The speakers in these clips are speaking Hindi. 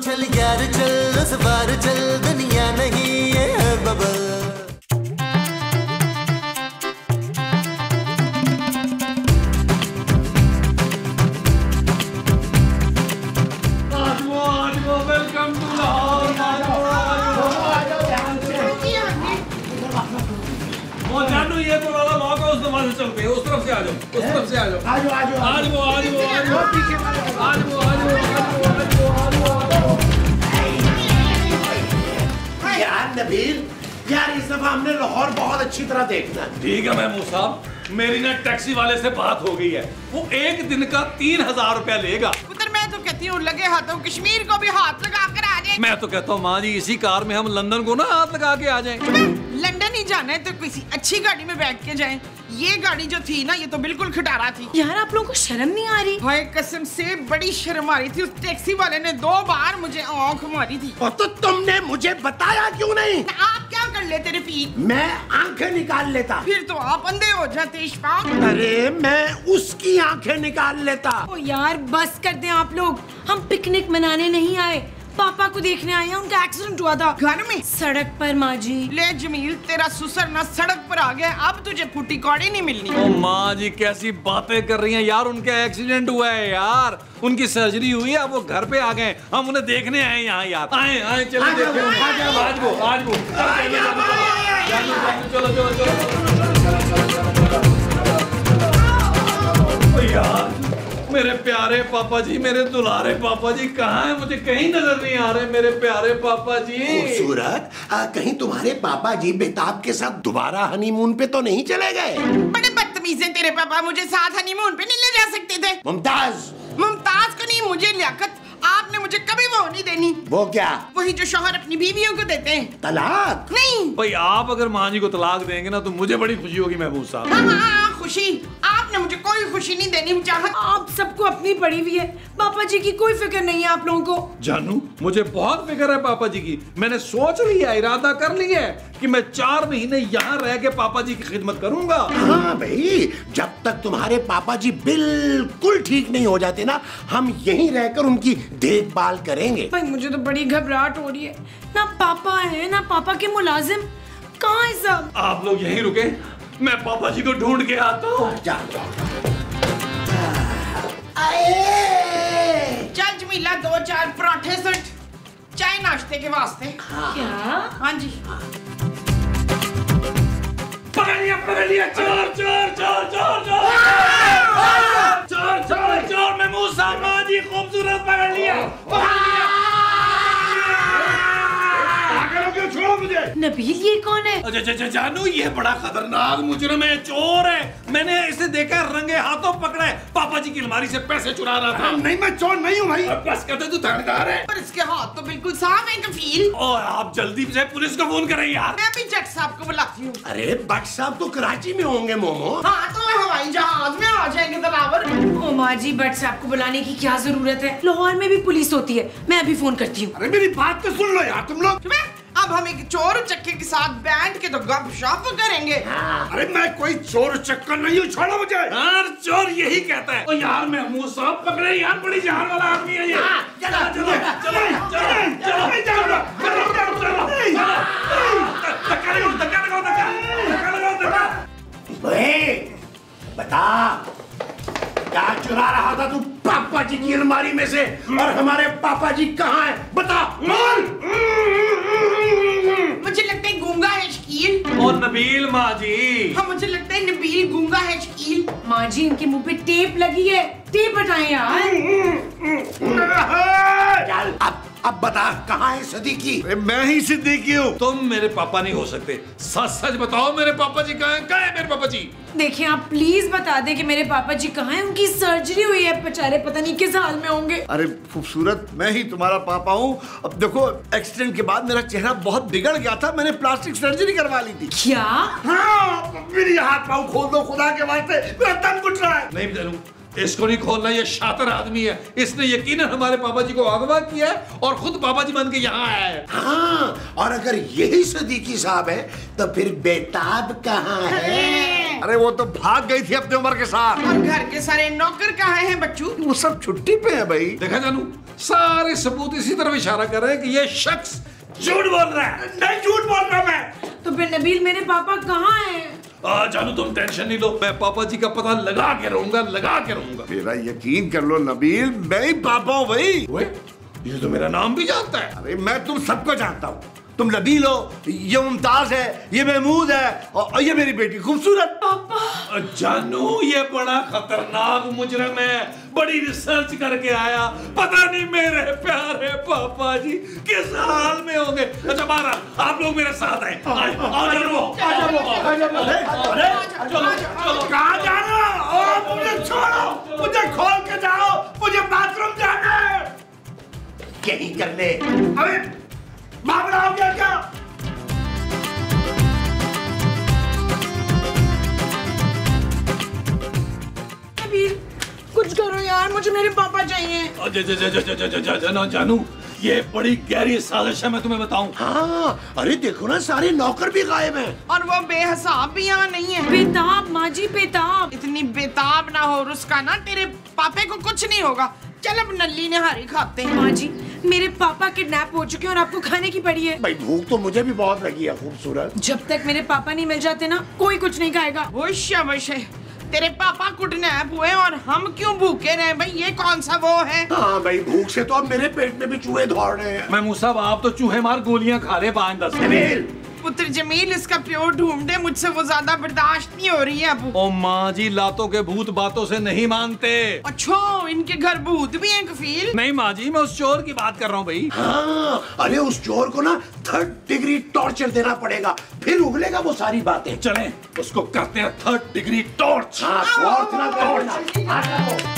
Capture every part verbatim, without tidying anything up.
चल यार चल उस बार चल, दुनिया नहीं ये है बबल। जानू ये तो वाला लॉक है, उस तरफ से चलते हैं, उस तरफ से आ जाओ, उस तरफ से आ जाओ, आ जाओ आ जाओ आ जाओ आ जाओ आ जाओ पीछे आ जाओ आ जाओ आ जाओ आ जाओ। यार नबील, यार इस दफा हमने लाहौर बहुत अच्छी तरह देखना। ठीक है महमूद साहब, मेरी ना टैक्सी वाले से बात हो गई है, वो एक दिन का तीन हजार रुपया लेगा। पुत्र मैं तो कहती हूँ लगे हाथों कश्मीर को भी हाथ लगा कर आ जाए। मैं तो कहता हूँ माँ जी इसी कार में हम लंदन को ना हाथ लगा के आ जाएं। लंदन ही जाना है तो किसी अच्छी गाड़ी में बैठ के जाएं। ये गाड़ी जो थी ना ये तो बिल्कुल खटारा थी। यार आप लोगों को शर्म नहीं आ रही? हाय कसम से बड़ी शर्म आ रही थी। उस टैक्सी वाले ने दो बार मुझे आंख मारी थी। और तो तुमने मुझे बताया क्यों नहीं? आप क्या कर लेते रफीक? मैं आंखें निकाल लेता। फिर तो आप अंधे हो जाते इशफाक। अरे मैं उसकी आंखें निकाल लेता। ओ यार बस कर दें आप लोग, हम पिकनिक मनाने नहीं आए, पापा को देखने आए हैं। उनका एक्सीडेंट हुआ था घर में, सड़क पर। माँ जी ले जमील तेरा ससुर ना सड़क पर आ गया, अब तुझे फूटी कौड़ी नहीं मिलनी। ओ माँ जी कैसी बातें कर रही हैं यार, उनका एक्सीडेंट हुआ है यार, उनकी सर्जरी हुई है, अब वो घर पे आ गए, हम उन्हें देखने आए यहाँ यार। आए आए चलो देखते हैं आज वो आज वो चलो चलो चलो यार। मेरे प्यारे पापा जी, मेरे दुलारे पापा जी कहाँ हैं? मुझे कहीं नजर नहीं आ रहे मेरे प्यारे पापा जी। खूबसूरत, कहीं तुम्हारे पापा जी बेताब के साथ दोबारा हनीमून पे तो नहीं चले गए? बड़े बदतमीज हैं तेरे पापा, मुझे साथ हनीमून पे नहीं ले जा सकते थे। मुमताज मुमताज को नहीं, मुझे लियाकत। आपने मुझे कभी वो नहीं देनी। वो क्या? वही जो शौहर अपनी बीवियों को देते हैं। तलाक? नहीं भाई आप अगर माँ जी को तलाक देंगे ना तो मुझे बड़ी खुशी होगी महबूब साहब। हाँ हाँ खुशी, आपने मुझे कोई खुशी नहीं देनी। चाहत आप सबको अपनी पड़ी हुई है, पापा जी की कोई फिक्र नहीं है आप लोगों को। जानू मुझे बहुत फिक्र है पापा जी की, मैंने सोच लिया, इरादा कर लिया है कि मैं चार महीने यहाँ रह के पापा जी की खिदमत करूंगा। हाँ भाई, जब तक तुम्हारे पापा जी बिल्कुल ठीक नहीं हो जाते ना, हम यहीं रहकर उनकी देखभाल करेंगे। भाई मुझे तो बड़ी घबराहट हो रही है, ना पापा है ना पापा के मुलाजिम, कहाँ है सब? आप लोग यहीं रुके, मैं पापा जी को ढूंढ के आता हूँ। चल जमीला दो चार पराठे सट चाय नाश्ते के वास्ते। क्या? हाँ जी। पकड़ लिया पकड़ लिया, चोर चोर चोर चोर चोर चोर चोर चोर महमूद साहब, माँ जी खूबसूरत पकड़ लिया। छोड़ो मुझे। नबील ये कौन है? अच्छा अच्छा जानू ये बड़ा खतरनाक मुजरिम है, चोर है, मैंने इसे देखा रंगे हाथों पकड़ा है, पापा जी की अलमारी से पैसे चुरा रहा था। नहीं मैं चोर नहीं हूँ भाई। बस कहते तू थानेदार है। पर इसके हाथ तो बिल्कुल साफ है कफील। और आप जल्दी से पुलिस को फोन करें यार। मैं भी जट साहब को बुलाती हूँ। अरे भट्ट साहब तो कराची में होंगे मोमो। हाँ तो हवाई जहाज में आ जाएंगे दलावर। ओ माँ जी भट्ट साहब को बुलाने की क्या जरूरत है, लाहौर में भी पुलिस होती है, मैं अभी फोन करती हूँ। अरे मेरी बात तो सुन लो यार तुम लोग। अब हम एक चोर चक्के के साथ बैठ के तो गपशप करेंगे। अरे मैं कोई चोर चक्कर नहीं हूँ, छोड़ो मुझे। यार चोर यही कहता है। ओ यार महमूद साहब पकड़े यार, बड़ी जान वाला आदमी है ये। चलो चलो चलो चलो चलो चलो धक्का लगाओ धक्का लगाओ धक्का लगाओ धक्का। बता क्या चुरा रहा था तू पापा जी की अलमारी में से, और हमारे पापा जी कहाँ हैं? बता बोल। मुझे लगता है गूंगा है शकील। और नबील माँ जी। हाँ मुझे लगता है नबील गूंगा है शकील। माँ जी इनके मुंह पे टेप लगी है, टेप हटाएं यार। चल अब अब बता कहाँ है सदीकी? मैं ही सिद्दीकी हूँ। तुम मेरे पापा नहीं हो सकते, सच सच बताओ मेरे पापा जी कहाँ हैं? कहाँ है मेरे पापा जी? देखिए आप प्लीज बता दें कि मेरे पापा जी कहाँ हैं, उनकी सर्जरी हुई है, बेचारे पता नहीं किस हाल में होंगे। अरे खूबसूरत, मैं ही तुम्हारा पापा हूँ। अब देखो एक्सीडेंट के बाद मेरा चेहरा बहुत बिगड़ गया था, मैंने प्लास्टिक सर्जरी करवा ली थी। क्या? हाँ, मेरी हाथ पाँव खोल दो खुदा के वास्ते, मेरा दम घुट रहा है। नहीं जानू, इसको नहीं खोलना, ये शातिर आदमी है, इसने यकीनन हमारे पापा जी को अगवा किया है और खुद पापा जी बन के यहाँ आया है। हाँ, और अगर यही सदीकी साहब है तो फिर बेताब कहाँ है? हैं? अरे वो तो भाग गई थी अपनी उम्र के साथ। और घर के सारे नौकर कहाँ हैं बच्चू? वो सब छुट्टी पे है भाई। देखा जानू, सारे सबूत इसी तरफ इशारा कर रहे हैं कि ये शख्स झूठ बोल रहा है। नहीं झूठ बोल रहा मैं। तो फिर नबील मेरे पापा कहाँ हैं? आ, जानू तुम टेंशन नहीं लो, मैं पापा जी का पता लगा के रहूंगा, लगा के रहूंगा। मेरा यकीन कर लो नबील, मैं ही पापा हूँ भाई। ओए, ये तो मेरा नाम भी जानता है। अरे मैं तुम सबको जानता हूँ। तुम नबील हो, ये मुमताज है, ये महमूद है और ये मेरी बेटी खूबसूरत। पापा जानू ये बड़ा खतरनाक मुजरिम है, बड़ी रिसर्च करके आया। पता नहीं मेरे प्यारे पापा जी किस हाल में होंगे। अच्छा बारा, आप लोग मेरे साथ आए। आओ जानू, कहाँ जाना? ओ, मुझे छोड़ो, मुझे खोल के जाओ, मुझे बाथरूम जाना है। यही कर ले। अबे मामला हो गया क्या? नबील कुछ करो यार, मुझे मेरे पापा चाहिए। ज- ज- ज- ज- ज- ज- ज- ज- जानू ये बड़ी गहरी साजिश है, मैं तुम्हें बताऊं। हाँ, अरे देखो ना, सारे नौकर भी गायब हैं। और वो बेहिसाब भी यहाँ नहीं है। बेताब माँ जी, बेताब। इतनी बेताब ना हो रुस्का ना, तेरे पापे को कुछ नहीं होगा। चल अब नल्ली निहारी खाते हैं। माँ जी मेरे पापा किडनैप हो चुके हैं और आपको खाने की पड़ी है। भाई भूख तो मुझे भी बहुत लगी है खूबसूरत। जब तक मेरे पापा नहीं मिल जाते ना, कोई कुछ नहीं खाएगा। होश होश है, तेरे पापा किडनैप हुए और हम क्यों भूखे रहे भाई? ये कौन सा वो है? हाँ भाई, भूख से तो अब मेरे पेट में भी चूहे दौड़ रहे हैं। महमूद साहब आप तो चूहे मार गोलियां खा रहे पाँच दस। नबील, पुत्र जमील इसका प्योर ढूंढे, मुझसे वो ज्यादा बर्दाश्त नहीं हो रही है अब। ओ माँ जी, लातों के भूत बातों से नहीं मानते। अच्छा इनके घर भूत भी हैं कफील? नहीं माँ जी, मैं उस चोर की बात कर रहा हूँ भाई। हाँ, अरे उस चोर को ना थर्ड डिग्री टॉर्चर देना पड़ेगा, फिर उगलेगा वो सारी बातें। चलें उसको करते हैं थर्ड डिग्री टॉर्च। हाँ, टॉर्च ना टॉर्च।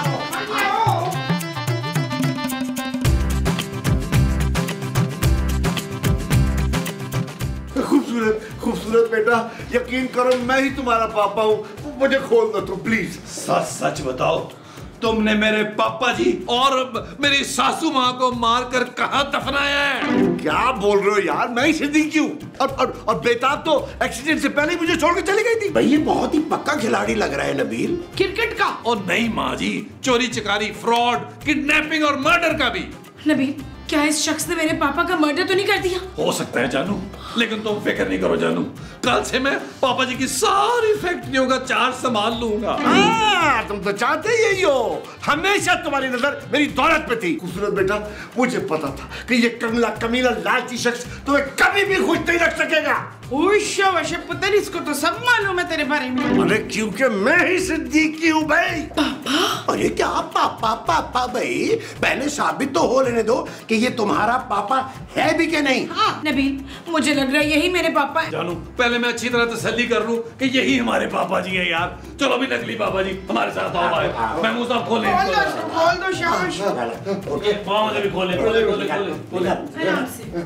खूबसूरत खूबसूरत बेटा, यकीन करो मैं ही तुम्हारा पापा हूँ। मुझे खोल दो तुम प्लीज। सच सच बताओ, तुमने मेरे पापा जी और मेरी सासू माँ को मारकर कहाँ दफनाया है? क्या बोल रहे हो यार, मैं ही सिद्दीकी हूँ। और, और और बेताब तो एक्सीडेंट से पहले ही मुझे छोड़ के चली गई थी। भाई ये बहुत ही पक्का खिलाड़ी लग रहा है नबील। क्रिकेट का? और नहीं माँ जी, चोरी चकारी, फ्रॉड, किडनैपिंग और मर्डर का भी। नबील क्या इस शख्स ने मेरे पापा का मर्डर तो नहीं कर दिया? हो सकता है जानू, लेकिन तुम फिक्र नहीं करो जानू, कल से मैं पापा जी की सारी फैक्ट्रियों का चार्ज संभाल लूंगा। हाँ, तुम तो चाहते ही यही हो। हमेशा तुम्हारी नजर मेरी दौलत पे थी। खूबसूरत बेटा, मुझे पता था कि ये कंगला कमीला लालची शख्स तुम्हें कभी भी खुश नहीं रख सकेगा। ओशा वशे पुत्र, इसको तो सब मालूम है तेरे बारे में। अरे क्योंकि मैं ही सिद्दीकी हूँ भाई। पापा? अरे क्या पापा पापा भाई, पहले साबित तो हो लेने दो कि ये तुम्हारा पापा है भी कि नहीं। हाँ। नबील मुझे लग रहा है यही मेरे पापा हैं। जानू पहले मैं अच्छी तरह तसल्ली कर लूं कि यही हमारे पापा जी हैं यार। चलो अभी नकली पापा जी हमारे साथ आओ भाई। महमूद साहब खोलें खोल दो, इसको। खोल दो शाबाश। ओके, माँ मुझे भी खोलें, खोलें, खोलें, खोलें, खोलें। आराम से।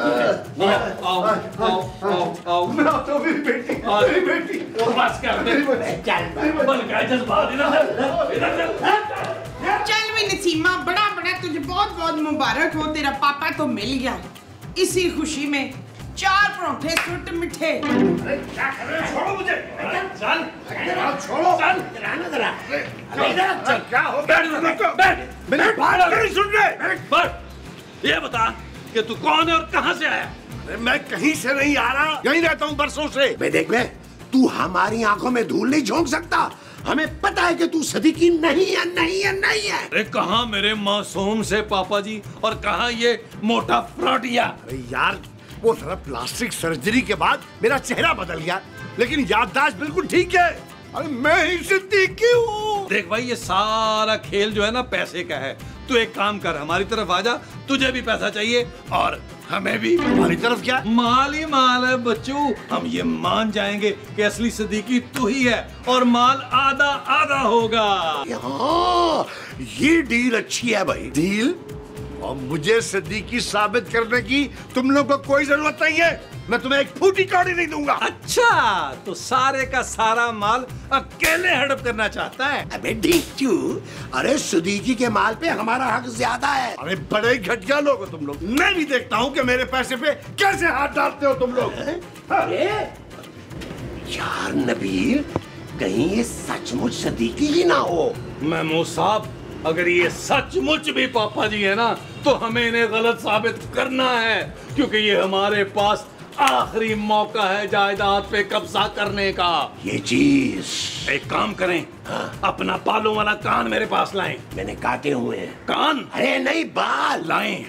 आओ, आओ, आओ, आओ। तो मेरी बेटी, हाँ। मेरी बेटी। और बस कर दे। बन गया जज्बात, इधर चल, इधर चल। चल भी नसीमा, बड़ा बड़ा तुझे बहुत बहुत मुबारक हो, तेरा पापा तो मिल गया। इसी खुशी में चार परोठे सुट मिठे। अरे क्या कर रहे हो? छोड़ो मुझे। चल, छोड़ो। चल, रहने दरा। चल, क्या हो? बैठ इधर, बैठ। मेरी बात नहीं सुन रहे। बैठ। ये बता कि तू कौन है और कहाँ से आया? अरे मैं कहीं से नहीं आ रहा, यहीं रहता हूँ बरसों से। बे देख बे, तू हमारी आंखों में धूल नहीं झोंक सकता। हमें पता है कि तू सदीकी नहीं है, नहीं है, नहीं है। अरे कहाँ मेरे मासूम से पापा जी और कहाँ ये मोटा फ्रॉटिया? अरे यार, वो जरा प्लास्टिक सर्जरी के बाद मेरा चेहरा बदल गया, लेकिन याददाश्त बिल्कुल ठीक है। अरे मैं ही सिद्दीकी हूँ। देख भाई, ये सारा खेल जो है ना पैसे का है। तू एक काम कर, हमारी तरफ आ जा, तुझे भी पैसा चाहिए और हमें भी। हमारी तरफ क्या? माल ही माल है बच्चू। हम ये मान जाएंगे कि असली सिद्दीकी तू ही है और माल आधा आधा होगा। हाँ, ये डील अच्छी है भाई। डील? और मुझे सिद्दीकी साबित करने की तुम लोग को कोई जरूरत नहीं है। मैं तुम्हें एक फूटी कौड़ी नहीं दूंगा। अच्छा, तो सारे का सारा माल अकेले हड़प करना चाहता है? अबे ढीचू, अरे सदीकी के माल पे हमारा हक ज्यादा है। अरे बड़े घटिया लोग हो तुम लोग। मैं भी देखता हूँ कि मेरे पैसे पे कैसे हाथ डालते हो तुम लोग। अरे यार नबील, कहीं ये सचमुच सदीकी ही ना हो। महमूद साहब, अगर ये सचमुच भी पापा जी है ना, तो हमें इन्हें गलत साबित करना है, क्योंकि ये हमारे पास आखिरी मौका है जायदाद पे कब्जा करने का। ये चीज एक काम करें, हाँ? अपना बालों वाला कान मेरे पास लाएं। मैंने काटे हुए हैं। कान? अरे नहीं, बाल लाएं।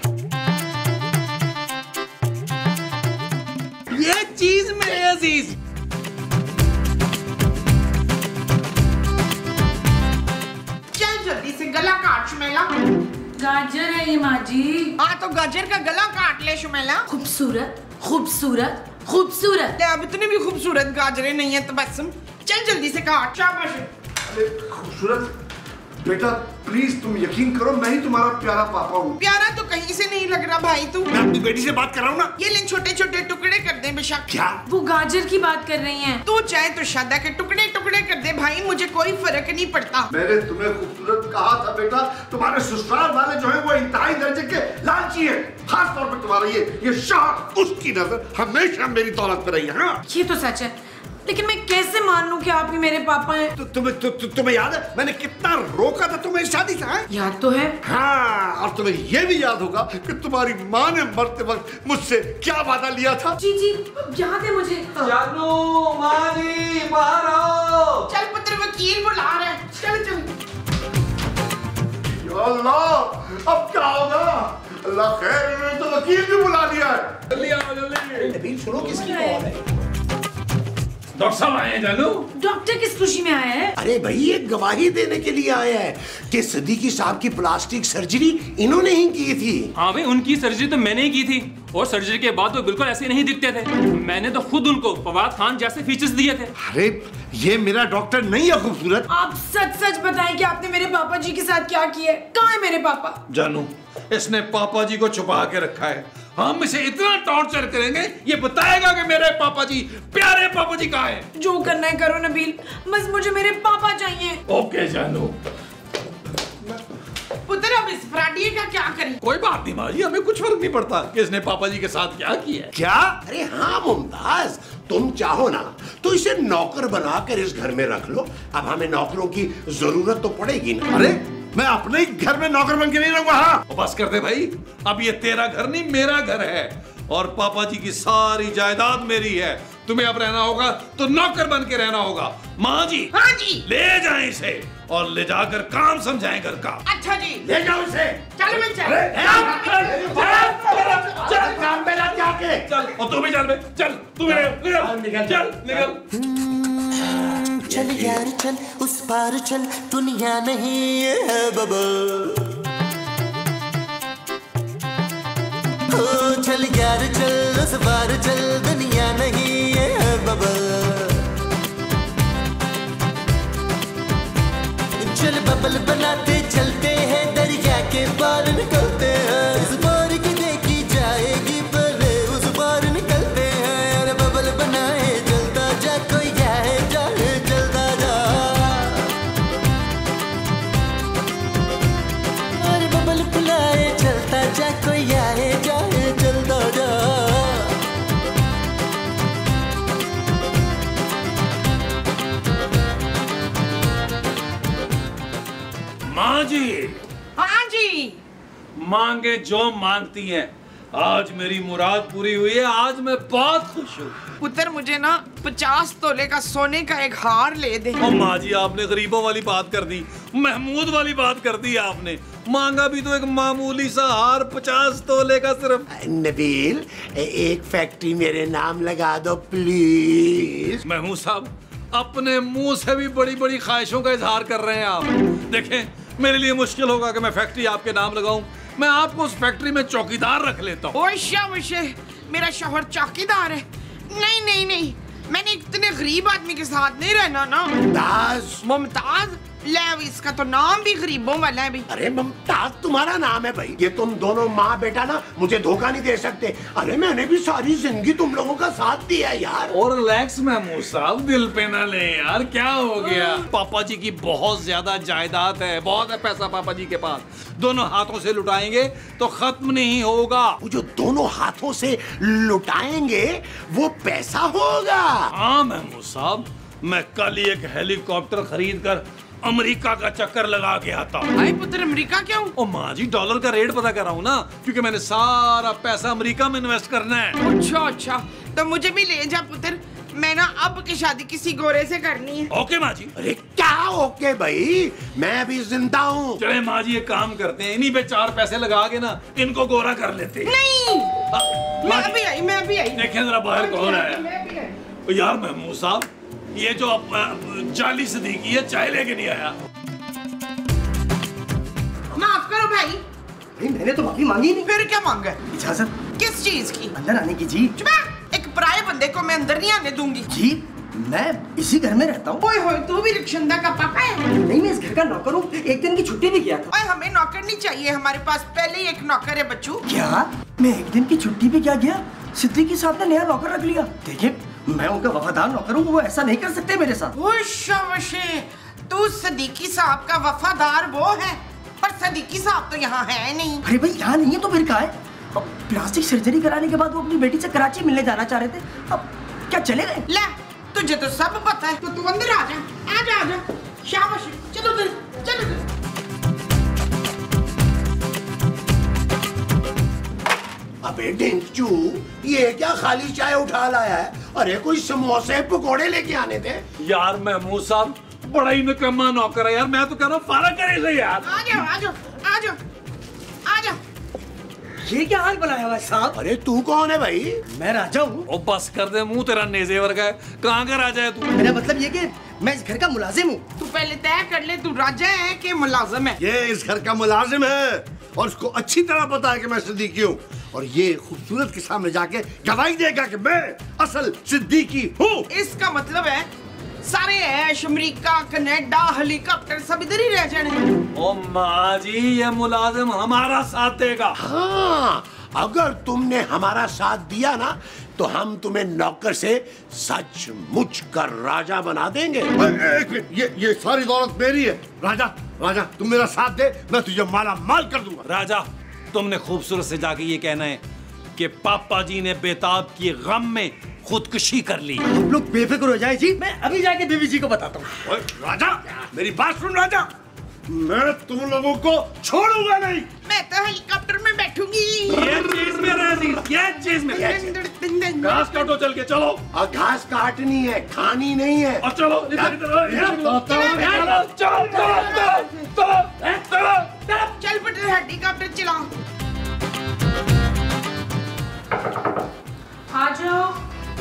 ये चीज मेरे अजीज, चल जल्दी से गला काट शुमेला। गाजर है ये माँ जी। हाँ तो गाजर का गला काट ले शुमेला। खूबसूरत खूबसूरत खूबसूरत। अब इतनी भी खूबसूरत गाजरें नहीं है तबस्सुम, चल जल्दी से काट। शाबाश। अरे खूबसूरत बेटा, प्लीज तुम यकीन करो, मैं ही तुम्हारा प्यारा पापा हूँ। प्यारा तो कहीं से नहीं लग रहा भाई तू। मैं अपनी बेटी से बात कर रहा हूँ ना। ये ले छोटे छोटे टुकड़े कर दे बेशक। क्या? वो गाजर की बात कर रही हैं। तू चाहे तो शादा के टुकड़े टुकड़े कर दे भाई, मुझे कोई फर्क नहीं पड़ता। मैंने तुम्हें खूबसूरत कहा था बेटा, तुम्हारे ससुराल वाले जो है वो इंतहाई दर्जे के लालची है। खास तौर पर तुम्हारा ये ये शाह, उसकी नजर हमेशा मेरी दौलत पर रही है। हाँ? ये तो सच है, लेकिन मैं कैसे मान लूं कि आप ही मेरे पापा हैं? तो तुम्हें तु, तु, तुम्हें याद है मैंने कितना रोका था तुम्हें इस शादी से? हाँ? याद तो है। हाँ, और तुम्हें ये भी याद होगा कि तुम्हारी माँ ने मरते वक्त मुझसे क्या वादा लिया था? जी जी याद है मुझे। जानू, माँ जी, बाहर आओ। चल पुत्र, वकील बुला रहे हैं, चल चल। या अल्लाह, अब क्या होगा? अल्लाह खैर, इन्होंने तो वकील भी बुला लिया है। जल्दी आओ, जल्दी। नबील सुनो, किसकी कॉल है? डॉक्टर साहब आए हैं जानू। डॉक्टर किस खुशी में आया है? अरे भाई, ये गवाही देने के लिए आया है कि सदीकी साहब की प्लास्टिक सर्जरी इन्होंने ही की थी। हाँ भाई, उनकी सर्जरी तो मैंने ही की थी, और सर्जरी के बाद वो बिल्कुल ऐसे नहीं दिखते थे। मैंने तो खुद उनको फवाद खान जैसे फीचर्स दिए थे। अरे ये मेरा डॉक्टर नहीं है खूबसूरत। आप सच सच बताएं कि आपने मेरे पापा जी के साथ क्या किया है? कहाँ है मेरे पापा? जानू, इसने पापा जी को छुपा के रखा है। हम इसे इतना टॉर्चर करेंगे, ये बताएगा कि मेरे पापा जी, प्यारे पापा जी कहाँ हैं। जो करना है करो नबील, बस मुझे मेरे पापा चाहिए। ओके जानू। पुत्र, अब इस फ्राडिये का क्या करें? कोई बात नहीं माँ जी, हमें कुछ फर्क नहीं पड़ता कि इसने पापा जी के साथ क्या किया है। क्या? अरे हाँ मुमताज, तुम चाहो ना तो इसे नौकर बनाकर इस घर में रख लो। अब हमें नौकरों की जरूरत तो पड़ेगी ना। अरे मैं अपने ही घर में नौकर बन के नहीं रहूंगा। हाँ, बस कर दे भाई, अब ये तेरा घर नहीं मेरा घर है, और पापा जी की सारी जायदाद मेरी है। तुम्हें अब रहना होगा तो नौकर बन के रहना होगा। माँ जी, हाँ जी। ले जाएं इसे और ले जाकर काम समझाएं घर का। अच्छा जी, ले जाओ इसे। चल मैं चल। चल काम पे लग जाके चल, और तू भी चल बे, चल तू भी निकल, चल निकल। चल यार चल, उस पार चल, दुनिया नहीं है बबल। ओ चल यार चल, उस पार चल, दुनिया नहीं है बबल। चल बबल बनाते चलते हैं, दरिया के पार निकलते हैं। उस पार की देखी जाएगी, पहले उस पार निकलते हैं। अरे बबल बनाए चलता जा, कोई जाए जाए चलता जा। अरे बबल बुलाए चलता जा, कोई आए जाए चलता जा। माँ जी, हाँ जी। मांगे जो मांगती हैं, आज मेरी मुराद पूरी हुई है। आज मैं बहुत खुश हूँ। पुत्र, मुझे ना पचास तोले का सोने का एक हार ले दे। ओ माँ जी, आपने गरीबों वाली बात कर दी, महमूद वाली बात कर दी आपने। मांगा भी तो एक मामूली सा हार, पचास तोले का सिर्फ। नबील, एक फैक्ट्री मेरे नाम लगा दो प्लीज। महमूद साहब, अपने मुंह से भी बड़ी बड़ी ख्वाहिशों का इजहार कर रहे हैं आप। देखें, मेरे लिए मुश्किल होगा कि मैं फैक्ट्री आपके नाम लगाऊं। मैं आपको उस फैक्ट्री में चौकीदार रख लेता हूँ। ओए शाबाश, मेरा शौहर चौकीदार है। नहीं नहीं नहीं, मैंने इतने गरीब आदमी के साथ नहीं रहना ना। मुमताज, मुमताज, ले इसका तो नाम भी गरीबों वाला है भाई। अरे मुमताज तुम्हारा नाम है भाई। ये तुम दोनों माँ बेटा ना मुझे धोखा नहीं दे सकते। अरे मैंने भी सारी जिंदगी तुम लोगों का साथ दिया यार। और रिलैक्स महमूद साहब, दिल पे ना ले यार, क्या हो गया? पापा जी की बहुत ज्यादा जायदाद है, बहुत है पैसा पापा जी के पास। दोनों हाथों से लुटाएंगे तो खत्म नहीं होगा। वो जो दोनों हाथों से लुटाएंगे वो पैसा होगा। हाँ महमूद साहब, मैं कल ही एक हेलीकॉप्टर खरीद कर अमेरिका का चक्कर लगा के आता हूँ। भाई पुत्र अमेरिका क्यों? ओ माँ जी, डॉलर का रेट पता कर रहा हूँ ना, क्योंकि मैंने सारा पैसा अमेरिका में इन्वेस्ट करना है। अच्छा अच्छा, तो मुझे भी ले जा पुत्र। मैं ना अब की शादी किसी गोरे से करनी है। ओके माँ जी। अरे क्या ओके भाई, मैं भी जिंदा हूँ। चले माँ जी, एक काम करते हैं, इन्हीं पे चार पैसे लगा के ना इनको गोरा कर लेते हैं। नहीं, माँ मैं भी आई, मैं भी आई। देखें जरा बाहर कौन आया। मैं भी आई। यार महमूद साहब, ये जो जाली सदीकी है, चाय लेके नहीं आया। माफ करो भाई। भाई मैंने तो माफी मांगी नहीं। फिर क्या मांगा? इजाजत किस चीज की? अंदर आने की जी। चुप, एक पराये बंदे को मैं अंदर नहीं आने दूंगी। जी मैं इसी घर में रहता हूँ। ओए होए, तू भी रिक्शंदा का पापा है? नहीं, मैं इस घर का नौकर हूँ। एक दिन की छुट्टी भी किया था। ओए हमें नौकर नहीं चाहिए, हमारे पास पहले ही एक नौकर है बच्चू। क्या? मैं एक दिन की छुट्टी भी क्या गया? सिद्दीकी साहब ने नया नौकर रख लिया। देखिए मैं उनका वफादार नौकर हूँ, वो ऐसा नहीं कर सकते मेरे साथ। तू सदीकी साहब का वफादार वो है, पर सदीकी साहब तो यहाँ है नहीं। अरे भाई यहाँ नहीं है तो फिर कहाँ है? अब प्लास्टिक सर्जरी कराने के बाद वो अपनी बेटी से कराची मिलने जाना चाह रहे थे। अब क्या चले गए? ले, तुझे तो सब पता है, तो तू अंदर आ जा, आ जा, आ जा। शाबाश, चलो चलो चलो। अबे डिंचू, ये क्या खाली चाय उठा लाया है? अरे कोई समोसे पकोड़े लेके आने थे। यार महमूद साहब, बड़ा ही निकम्मा नौकर है यार। मैं तो कह रहा हूँ फारा करे से यार। आ जाओ आ जाओ आ जाओ आ जाओ। ये क्या हाल बनाया हुआ है साहब? अरे तू कौन है भाई? मैं राजा हूँ। ओ बस कर दे, मुंह तेरा नेज़े वर्गा है। कहाँ का राजा है तू? मेरा मतलब ये कि मैं इस घर का मुलाजिम हूँ। तू पहले तय कर ले, तू राजा है कि मुलाजिम है? ये इस घर का मुलाजिम है और उसको अच्छी तरह पता है कि मैं सिद्दीकी हूँ। और ये खूबसूरत के सामने जाके गवाही देगा कि मैं असल सिद्दीकी हूँ। इसका मतलब है सारे ऐश अमेरिका कनाडा हेलीकॉप्टर सब इधर ही रह जाने। ओ माँ जी, ये मुलाजिम हमारा साथ देगा। हाँ, अगर तुमने हमारा साथ दिया ना तो हम तुम्हें नौकर से सचमुच कर राजा बना देंगे। एक मिनट, ये ये सारी दौलत मेरी है। राजा राजा तुम मेरा साथ दे, मैं तुझे माला माल कर दूंगा। राजा, तुमने खूबसूरत से जाके ये कहना है कि पापा जी ने बेताब की गम में खुदकुशी कर ली। आप लोग बेफिक्र हो जाए जी, मैं अभी जाके बीवी जी को बताता हूँ। राजा मेरी बात सुन राजा, मैं तुम लोगों को छोड़ूंगा नहीं। मैं तो हेलीकॉप्टर में बैठूंगी। ये चीज में राजी, ये चीज में। घास काटो, चल के चलो। और घास काटनी है, खानी नहीं है। और चलो इधर इधर चलो चलो। चल बेटे, हेलीकॉप्टर चलाओ। आ जाओ।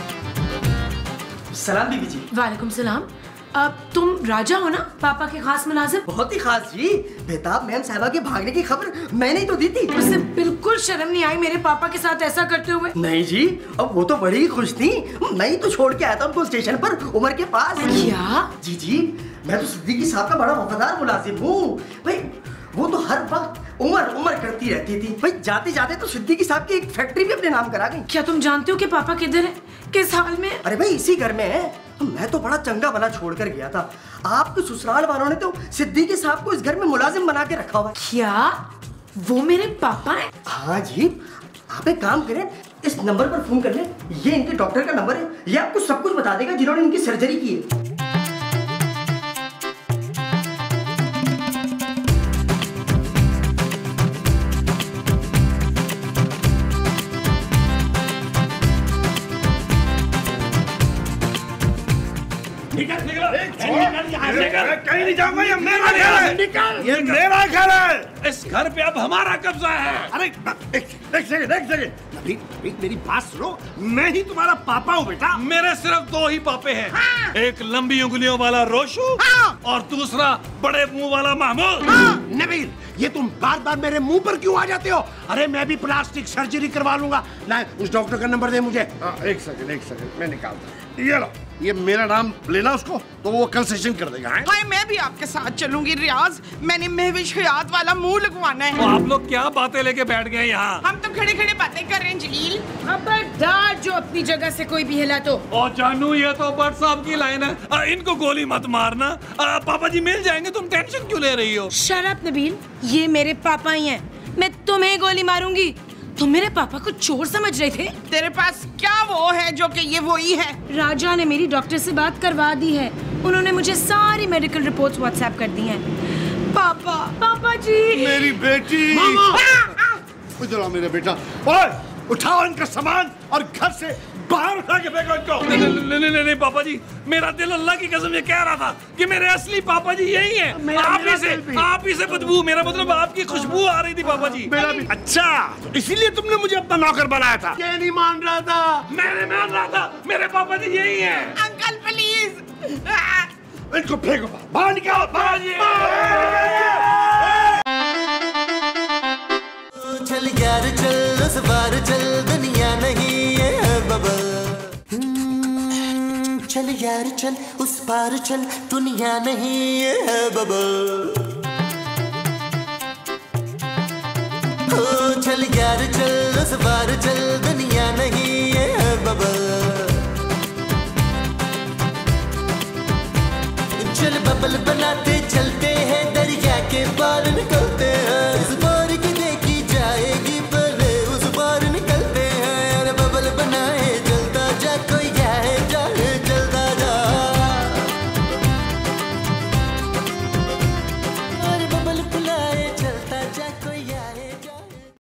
सलाम बीवी जी। वालेकुम सलाम। अब तुम राजा हो ना, पापा के खास मुलाजिम? बहुत ही खास जी। बेताब मैम साहिबा के भागने की खबर मैंने ही तो दी थी। उसे बिल्कुल शर्म नहीं आई मेरे पापा के साथ ऐसा करते हुए? नहीं जी, अब वो तो बड़ी ही खुश थी। मैं ही तो छोड़ के आया था उनको स्टेशन पर उमर के पास। क्या? जी जी, मैं तो सिद्दीकी साहब का बड़ा वफादार मुलाजिम हूँ भाई। वो तो हर वक्त उमर उमर करती रहती थी भाई। जाते जाते तो सिद्दीकी साहब की एक फैक्ट्री भी अपने नाम करा गई। क्या तुम जानते हो कि पापा किधर है, किस हाल में? अरे भाई इसी घर में है। मैं तो बड़ा चंगा भला छोड़ कर गया था। आपके ससुराल वालों ने तो सिद्दीकी साहब को इस घर में मुलाजिम बना के रखा हुआ। क्या वो मेरे पापा हैं? हाँ जी। आप एक काम करें, इस नंबर पर फोन कर लें। ये इनके डॉक्टर का नंबर है, ये आपको सब कुछ बता देगा जिन्होंने इनकी सर्जरी की है। कहीं नहीं जाऊंगा, ये मेरा घर है। ये मेरा घर है। इस घर पे अब हमारा कब्जा है। अरे एक एक सेकंड एक सेकंड नबील, नबील मेरी बात सुनो। मैं ही तुम्हारा पापा हूँ बेटा। मेरे सिर्फ दो ही पापे हैं। हाँ। एक लंबी उंगलियों वाला रोशू, हाँ। और दूसरा बड़े मुंह वाला महमूद। हाँ। नबील, ये तुम बार बार मेरे मुंह पर क्यों आ जाते हो? अरे मैं भी प्लास्टिक सर्जरी करवा लूंगा। ला, उस डॉक्टर का नंबर दे मुझे। हाँ, एक सेकंड एक सेकंड मैं निकालता हूँ। ये लो ये मेरा नाम लेना उसको तो वो कंसेशन कर देगा। है? हाय मैं भी आपके साथ चलूंगी रियाज, मैंने महविश हयात वाला मुंह लगवाना है। तो आप लोग क्या बातें लेके बैठ गए यहाँ? हम तो खड़े खड़े बातें कर रहे हैं जलील। खबरदार जो अपनी जगह से कोई भी हिला तो। और जानू ये तो बट साहब की लाइन है, आ, इनको गोली मत मारना। आ, पापा जी मिल जाएंगे, तुम टेंशन क्यों ले रही हो? शराब नबील, ये मेरे पापा ही हैं, मैं तुम्हें गोली मारूंगी। तुम मेरे पापा को चोर समझ रहे थे? तेरे पास क्या वो है जो कि ये वही है? राजा ने मेरी डॉक्टर से बात करवा दी है, उन्होंने मुझे सारी मेडिकल रिपोर्ट्स व्हाट्सएप कर दी हैं। पापा, पापा जी। मेरी बेटी। इधर आओ मेरा बेटा। ओए, उठाओ इनका सामान और घर से बाहर उठा के फेंको इनको। नहीं नहीं नहीं नहीं पापा जी, मेरा दिल अल्लाह की कसम ये कह रहा था कि मेरे असली पापा जी यही हैं। आप ही से आप ही से बदबू, मेरा मतलब आपकी खुशबू आ रही थी पापा जी। मेरा भी। अच्छा, तो इसीलिए तुमने मुझे अपना नौकर बनाया था? ये नहीं मान रहा था। मैंने मान रहा था मेरे पापा जी यही हैं। Uncle please. इनको फेंको बाहर, निकालो बाहर। चल यार चल उस बार चल, दुनिया नहीं ये बबल। हम्म, चल यार चल उस पार चल, दुनिया नहीं ये बबल। ओ चल यार चल उस बार चल, दुनिया